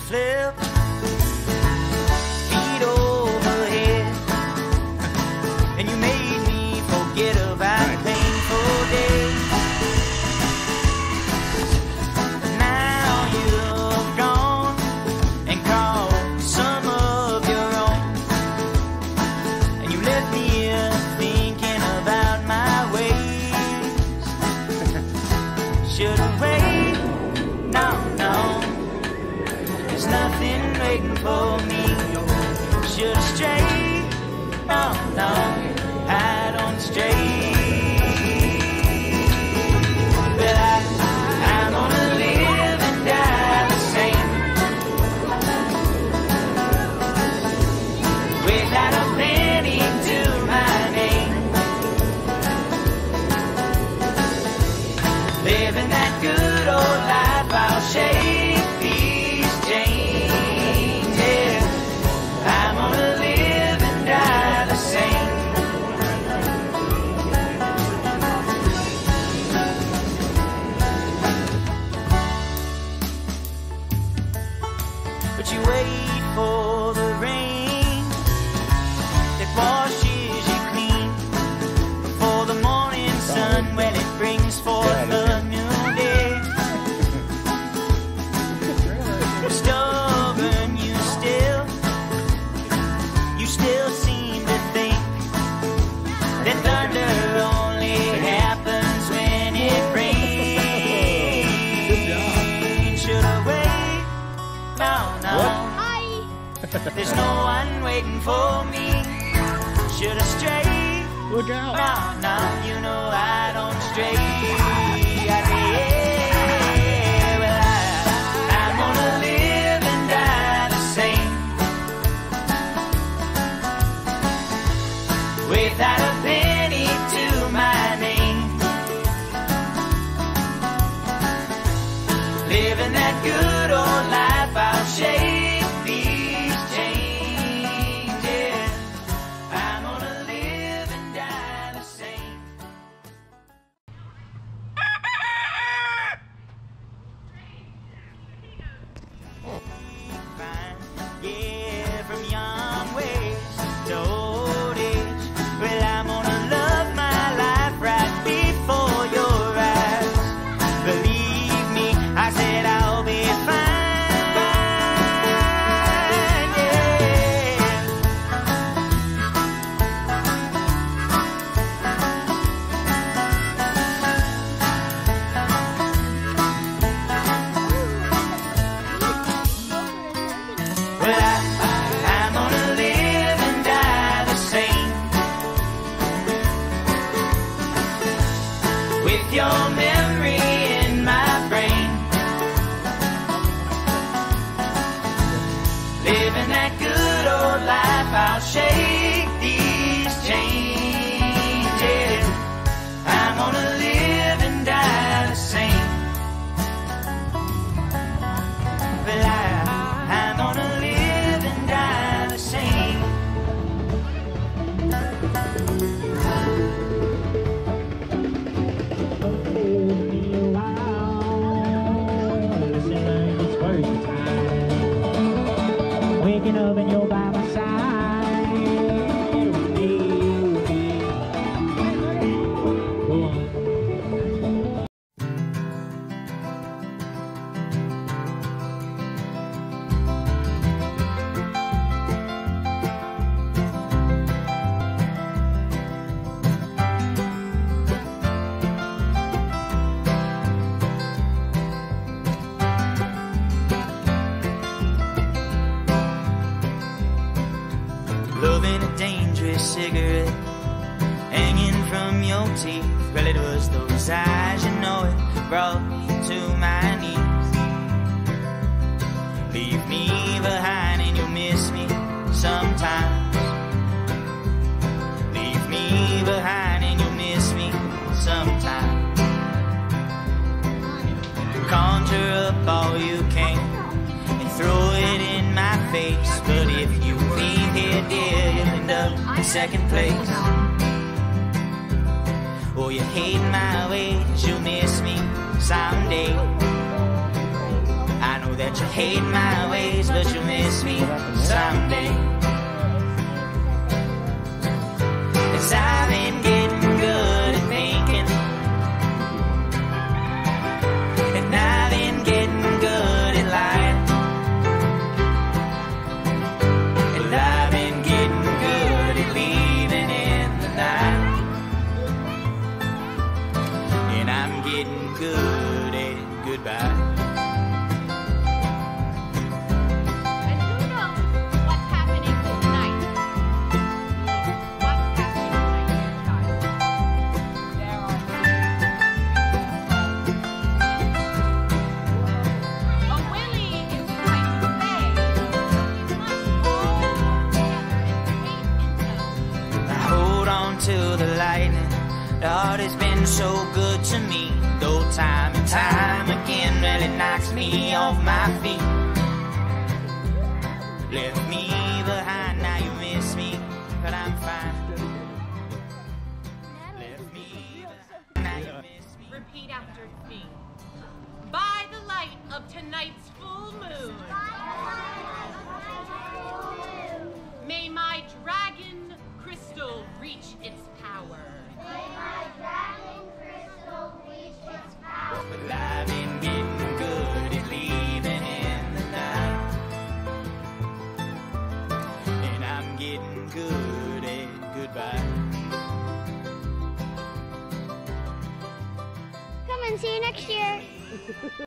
flip, feet overhead, and you made me forget about painful days. But now you've gone and called some of your own, and you left me here thinking about my ways. Should've waited, no, there's nothing waiting for me. Should've strayed, no, I don't stray. But I'm gonna live and die the same, without a penny to my name, living that good old life. I'll shake these chains, yeah. I'm gonna live and die the same. But you wait for the rain that washes you clean before the morning sun when it brings forth a new day. Stubborn you still seem to think that thunder only happens when it rains. Should've waited, no, there's no one waiting for me. Should've strayed, Look out. no, you know I don't stray. Well, I'm gonna live and die the same, without a penny to my name, living that good old life. I'll shake these chains, yeah. I'm gonna live and die the same. Fine, yeah, from young ways to old age. Well, I'm gonna love my life right before your eyes. Believe me, I said I'll be fine, yeah. Well, I'm gonna live and die the same, with your memory in my brain, living that good old life. I'll shake these chains, yeah. I'm gonna live and die the same. Well, I'm gonna live and die the same. Waking up and you're by my side. Loving a dangerous cigarette hanging from your teeth. Well, it was those eyes, you know it, brought me to my knees. Leave me behind and you'll miss me sometimes. Leave me behind and you'll miss me sometimes. Conjure up all you can and throw it in my face. But if you leave here, dear, you'll end up in second place. Oh, you hate my ways, you'll miss me someday. I know that you hate my ways, but you'll miss me someday. 'Cause I've been getting good at thinking, and I've been getting good at lying, and I've been getting good at leaving in the night, and I'm getting good at goodbye. And who knows what's happening tonight? What's happening tonight, child? There are But Willie is trying to say we must all work together and create intel. I hold on to the lightning. Lord has been so good to me, though time and time again really knocks me off my feet. Left me behind, now you miss me, but I'm fine. Left me behind, now you miss me. Repeat after me. By the light of tonight's full moon, may my dragon crystal reach its power. But I've been getting good at leaving in the night, and I'm getting good at goodbye. Come and see you next year.